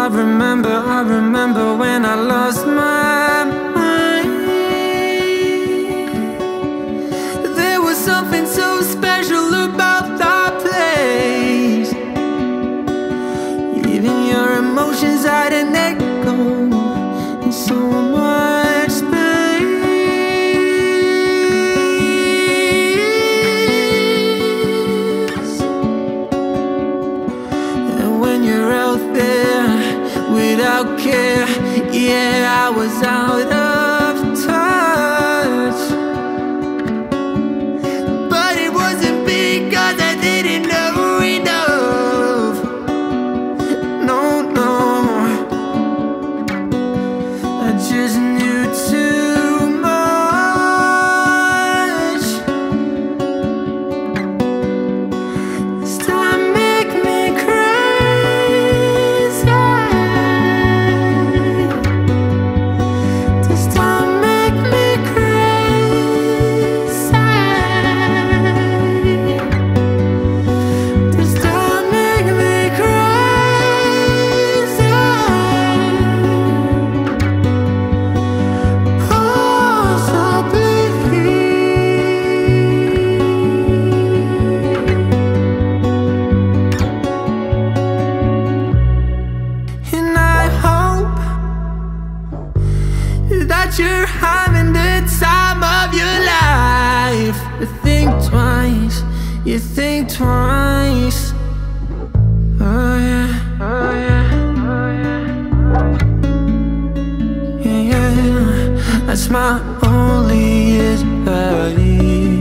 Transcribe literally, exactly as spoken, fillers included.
remember, I remember when I lost my mind. There was something so special about that place. Even your emotions had an echo in so much space. And when you're out there without care, yeah, I was out of touch. But it wasn't because I didn't know enough. No, no, I just knew too much. This time make me crazy. This time make me crazy. This time make me crazy. Possibly. And I hope that you're having the time of your life. You think twice, you think twice. Oh yeah, oh yeah, oh yeah. Yeah, yeah, that's my only advice.